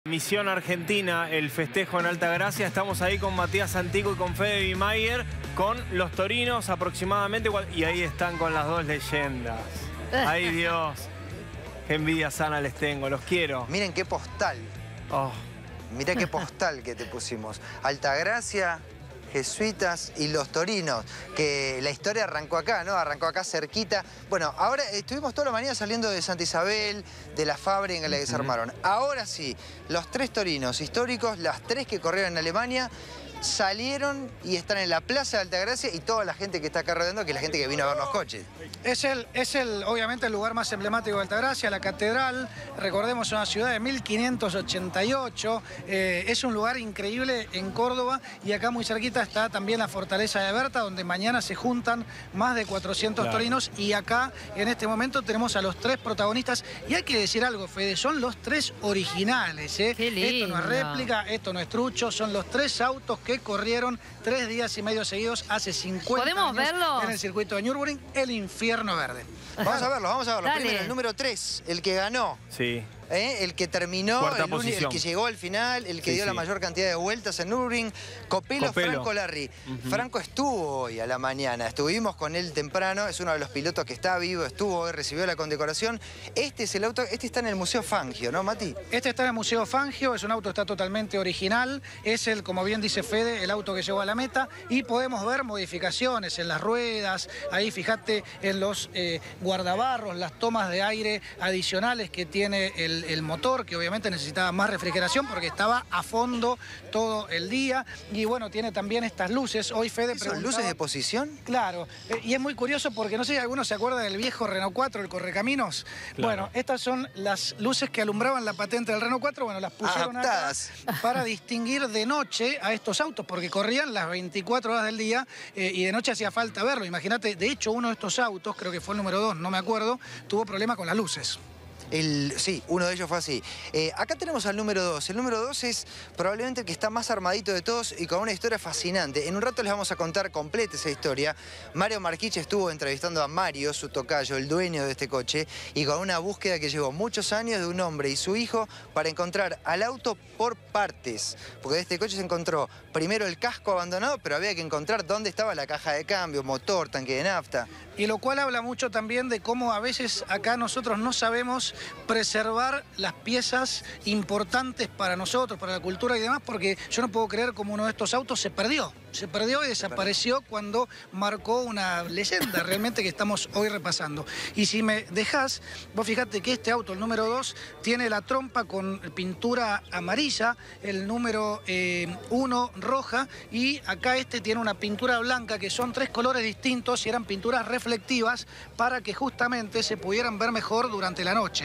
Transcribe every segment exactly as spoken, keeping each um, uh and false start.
Misión Argentina, el festejo en Altagracia. Estamos ahí con Matías Antico y con Fede Bimayer, con los torinos aproximadamente. Y ahí están con las dos leyendas. ¡Ay, Dios! Qué envidia sana les tengo, los quiero. Miren qué postal. Oh. Mirá qué postal que te pusimos. Altagracia, Jesuitas y los torinos, que la historia arrancó acá, ¿no? Arrancó acá cerquita. Bueno, ahora estuvimos toda la mañana saliendo de Santa Isabel, de la fábrica en la que se armaron. Ahora sí, los tres torinos históricos, las tres que corrieron en Alemania, salieron y están en la Plaza de Altagracia y toda la gente que está acá rodeando, que es la gente que vino a ver los coches. Es el, es el, obviamente, el lugar más emblemático de Altagracia, la catedral. Recordemos, una ciudad de mil quinientos ochenta y ocho. Eh, es un lugar increíble en Córdoba y acá muy cerquita está también la fortaleza de Berta, donde mañana se juntan más de cuatrocientos claro. torinos. Y acá, en este momento, tenemos a los tres protagonistas. Y hay que decir algo, Fede, son los tres originales, ¿eh? Qué lindo. Esto no es réplica, esto no es trucho, son los tres autos que que corrieron tres días y medio seguidos hace cincuenta ¿Podemos años verlos? En el circuito de Nürburgring, el infierno verde. Vamos a verlo, vamos a verlo. Dale. Primero, el número tres, el que ganó. Sí. ¿Eh? El que terminó, Cuarta el, posición. el que llegó al final, el que sí, dio sí. la mayor cantidad de vueltas en Nürburgring, Copelo, Copelo. Franco Larri. Uh-huh. Franco estuvo hoy a la mañana, estuvimos con él temprano, es uno de los pilotos que está vivo, estuvo hoy, recibió la condecoración. Este es el auto, este está en el Museo Fangio, ¿no, Mati? Este está en el Museo Fangio, es un auto que está totalmente original, es el, como bien dice Fede, el auto que llegó a la meta y podemos ver modificaciones en las ruedas, ahí fíjate en los eh, guardabarros, las tomas de aire adicionales que tiene el, el motor, que obviamente necesitaba más refrigeración porque estaba a fondo todo el día. Y bueno, tiene también estas luces. Hoy Fede preguntaba... ¿Son luces de posición? Claro. Eh, y es muy curioso porque no sé si alguno se acuerda del viejo Renault cuatro, el Correcaminos. Claro. Bueno, estas son las luces que alumbraban la patente del Renault cuatro. Bueno, las pusieron Adaptadas. acá para distinguir de noche a estos autos porque corrían las veinticuatro horas del día eh, y de noche hacía falta verlo. Imagínate, de hecho, uno de estos autos, creo que fue el número dos, no me acuerdo, tuvo problemas con las luces. El, sí, uno de ellos fue así. Eh, acá tenemos al número dos. El número dos es probablemente el que está más armadito de todos y con una historia fascinante. En un rato les vamos a contar completa esa historia. Mario Marquich estuvo entrevistando a Mario, su tocayo, el dueño de este coche, y con una búsqueda que llevó muchos años de un hombre y su hijo para encontrar al auto por partes. Porque de este coche se encontró primero el casco abandonado, pero había que encontrar dónde estaba la caja de cambio, motor, tanque de nafta. Y lo cual habla mucho también de cómo a veces acá nosotros no sabemos preservar las piezas importantes para nosotros, para la cultura y demás, porque yo no puedo creer cómo uno de estos autos se perdió. Se perdió y desapareció cuando marcó una leyenda realmente que estamos hoy repasando. Y si me dejás, vos fijate que este auto, el número dos, tiene la trompa con pintura amarilla, el número eh, uno roja, y acá este tiene una pintura blanca, que son tres colores distintos y eran pinturas reflectivas para que justamente se pudieran ver mejor durante la noche.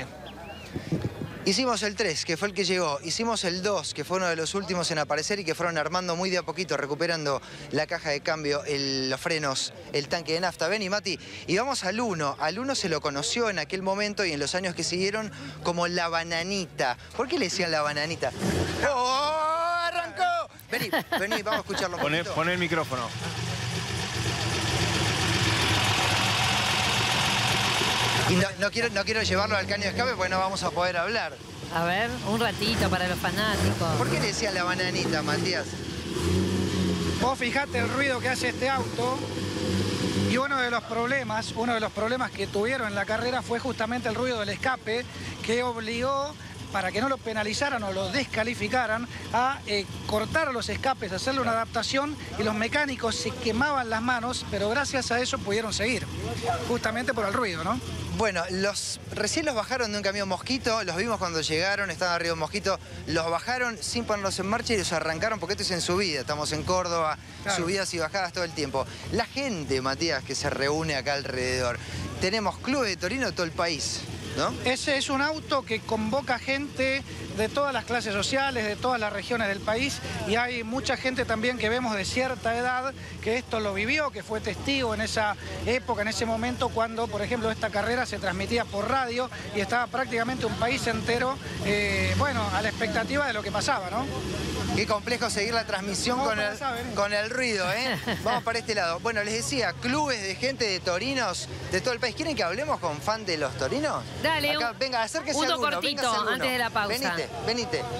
Hicimos el tres, que fue el que llegó. Hicimos el dos, que fue uno de los últimos en aparecer y que fueron armando muy de a poquito, recuperando la caja de cambio, el, los frenos, el tanque de nafta. Ven y Mati. Y vamos al uno. Al uno se lo conoció en aquel momento y en los años que siguieron como la bananita. ¿Por qué le decían la bananita? ¡Oh! ¡Arrancó! Vení, vení, vamos a escucharlo un Poné, poquito. poné el micrófono. Y no, no, quiero, no quiero llevarlo al caño de escape porque no vamos a poder hablar. A ver, un ratito para los fanáticos. ¿Por qué le decían la bananita, Matías? Vos fijate el ruido que hace este auto. Y uno de los problemas, uno de los problemas que tuvieron en la carrera fue justamente el ruido del escape, que obligó, para que no lo penalizaran o lo descalificaran, a eh, cortar los escapes, hacerle una adaptación, y los mecánicos se quemaban las manos, pero gracias a eso pudieron seguir, justamente por el ruido, ¿no? Bueno, los, recién los bajaron de un camión Mosquito, los vimos cuando llegaron, estaban arriba de un Mosquito, los bajaron sin ponerlos en marcha y los arrancaron porque esto es en subida, estamos en Córdoba, claro. Subidas y bajadas todo el tiempo. La gente, Matías, que se reúne acá alrededor, tenemos clubes de Torino de todo el país, ¿no? Ese es un auto que convoca gente de todas las clases sociales, de todas las regiones del país, y hay mucha gente también que vemos de cierta edad que esto lo vivió, que fue testigo en esa época, en ese momento, cuando, por ejemplo, esta carrera se transmitía por radio y estaba prácticamente un país entero, eh, bueno, a la expectativa de lo que pasaba, ¿no? Qué complejo seguir la transmisión con el, con el ruido, ¿eh? Vamos para este lado. Bueno, les decía, clubes de gente de torinos de todo el país. ¿Quieren que hablemos con fan de los torinos? Dale, Acá, un, venga, acérquese uno alguno, cortito alguno. antes de la pausa. Venite, venite.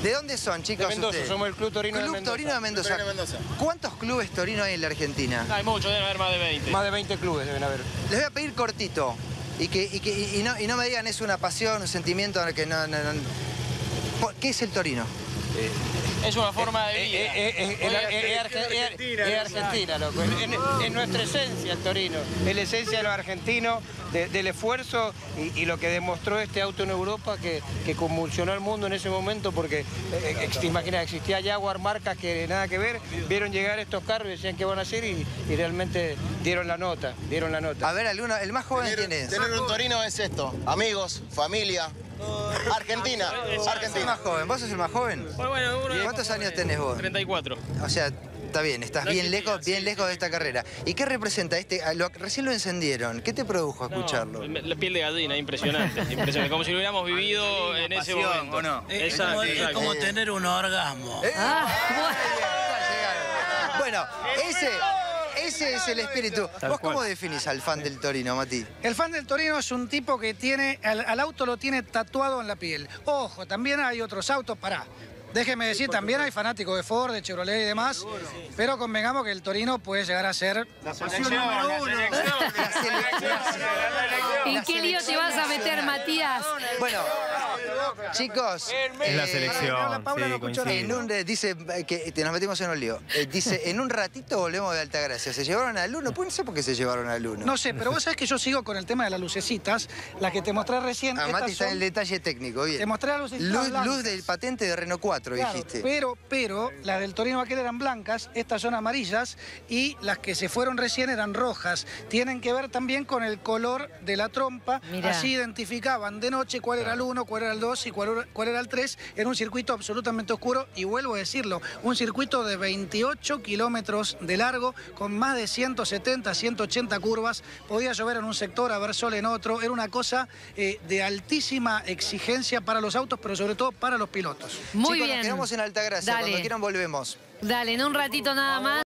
¿De dónde son, chicos? De Mendoza, ustedes? somos el Club Torino Club de Mendoza. Torino de Mendoza. Torino de Mendoza. ¿Cuántos clubes Torino hay en la Argentina? Hay muchos, deben haber más de veinte. Más de veinte clubes deben haber. Les voy a pedir cortito. Y que, y que y no, y no me digan es una pasión, un sentimiento que no, no, no. ¿Qué es el Torino? Es una forma de Eh, vida. eh, eh, eh, es es Argentina, es Argentina, loco. Es, es nuestra esencia el Torino. Es la esencia de los argentinos, de- del esfuerzo y, y lo que demostró este auto en Europa que, que convulsionó al mundo en ese momento porque, eh, te imaginas, existía Jaguar, marcas que nada que ver, vieron llegar estos carros y decían qué van a hacer y, y realmente dieron la nota, dieron la nota. A ver, alguno, el más joven, Tener, ¿quién es? tener un Torino es esto, amigos, familia, Argentina, El más Argentina. joven, ¿vos sos el más joven? Bueno, bueno, uno- ¿Cuántos años tenés vos? treinta y cuatro. O sea, está bien, estás La bien Argentina, lejos, bien sí, lejos de esta carrera. ¿Y qué representa este? ah, lo- recién lo encendieron. ¿Qué te produjo escucharlo? No, la piel de gallina, impresionante, impresionante. Como si lo hubiéramos vivido en ese pasión, momento. ¿o no? Exacto, Es exacto. como tener un orgasmo. Bueno, ese, ese es el espíritu. ¿Vos cómo definís al fan del Torino, Mati? El fan del Torino es un tipo que tiene, al, al auto lo tiene tatuado en la piel. Ojo, también hay otros autos, pará. Déjeme decir, también hay fanáticos de Ford, de Chevrolet y demás, pero convengamos que el Torino puede llegar a ser... La selección número uno. ¿En qué lío te vas a meter, Matías? Bueno, chicos, Es la eh, selección, Paula no sí, escuchó nada. en coincido. un, eh, dice eh, que te- nos metimos en un lío. Eh, dice, en un ratito volvemos de Altagracia. ¿Se llevaron al uno? Pues no sé por qué se llevaron al uno. No sé, pero vos sabés que yo sigo con el tema de las lucecitas, las que te mostré recién. Ah, estas Mati está en son- el detalle técnico, bien. Te mostré las lucecitas Luz, blancas. luz del patente de Renault cuatro, Claro, dijiste. pero, pero las del Torino aquel eran blancas, estas son amarillas y las que se fueron recién eran rojas. Tienen que ver también con el color de la trompa. Mirá. Así identificaban de noche cuál era el uno, cuál era el dos y cuál era, cuál era el tres. Era un circuito absolutamente oscuro y vuelvo a decirlo, un circuito de veintiocho kilómetros de largo con más de ciento setenta, ciento ochenta curvas. Podía llover en un sector, haber sol en otro. Era una cosa eh, de altísima exigencia para los autos, pero sobre todo para los pilotos. Muy Chicos, bien. nos quedamos en Altagracia. Dale. Cuando quieran volvemos. Dale, en un ratito nada más.